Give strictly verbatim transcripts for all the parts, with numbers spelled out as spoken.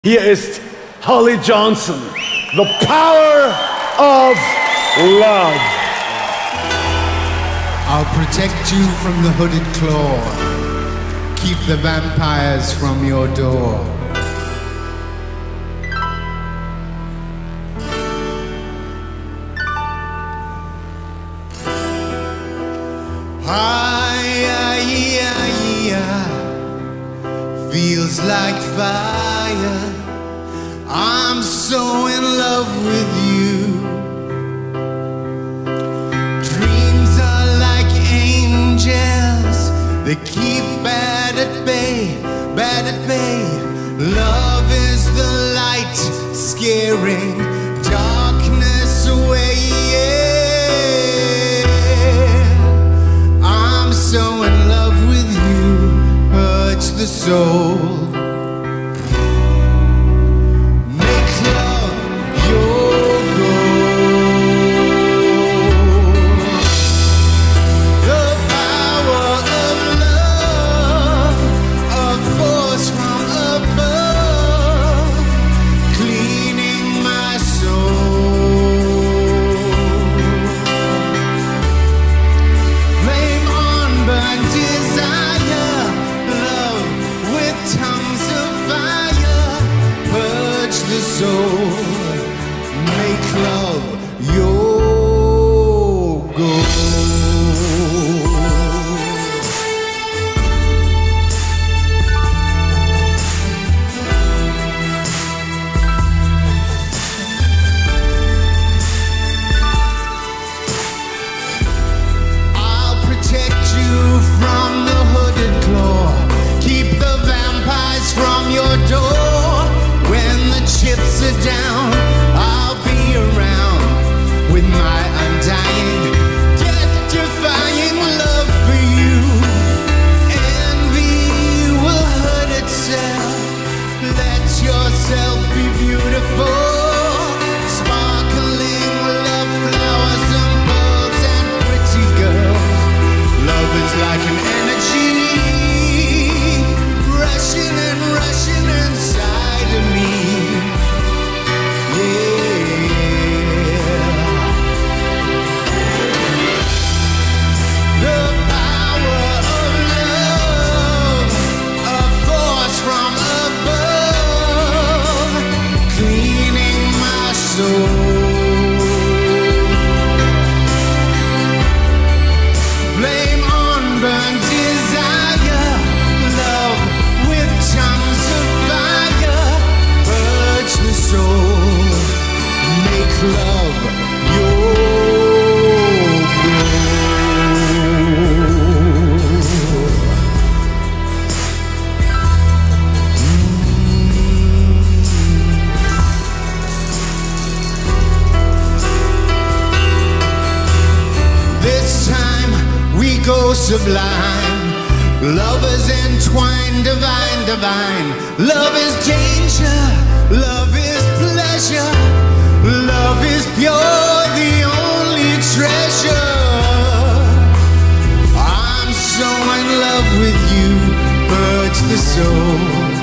Hier ist Holly Johnson, The Power of Love. I'll protect you from the hooded claw, keep the vampires from your door. Feels like fire. I'm so in love with you. Dreams are like angels, they keep bad at bay, bad at bay. Love is the light scaring darkness away. Yeah. I'm so in love with you, hurts the soul. Make love your goal. I'll protect you from the hooded claw, keep the vampires from your door. When the chips are down, I'll be around with my undying, death-defying love for you. Envy will hurt itself. Let yourself be beautiful. Sparkling love flowers and pearls and pretty girls. Love is like an energy, rushing and rushing inside of me. Flame on burnt desire, love with tongues of fire, purge the soul, make love your goal. This time we go sublime. Love is entwined, divine, divine. Love is danger, love is pleasure. Love is pure, the only treasure. I'm so in love with you, purge the soul.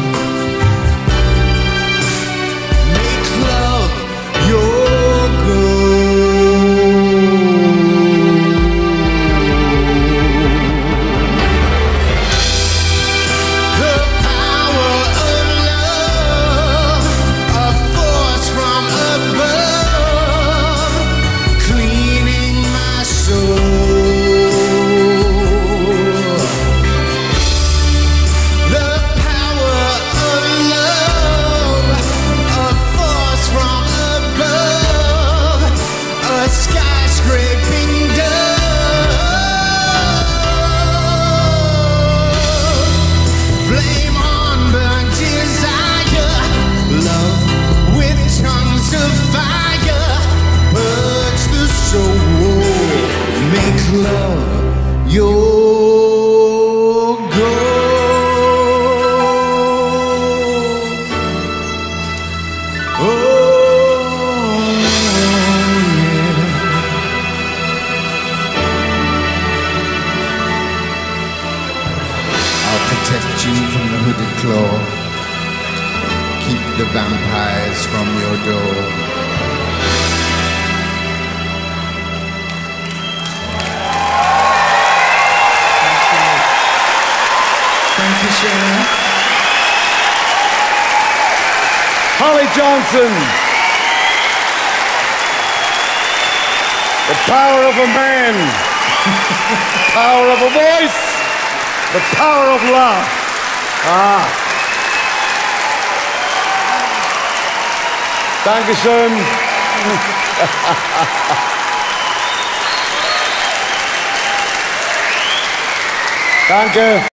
Make love your goal. Love your goal. Oh, yeah. I'll protect you from the hooded claw, keep the vampires from your door. Thank you, Sharon. Holly Johnson. The power of a man. The power of a voice. The power of love. Ah. Dankeschön. Danke.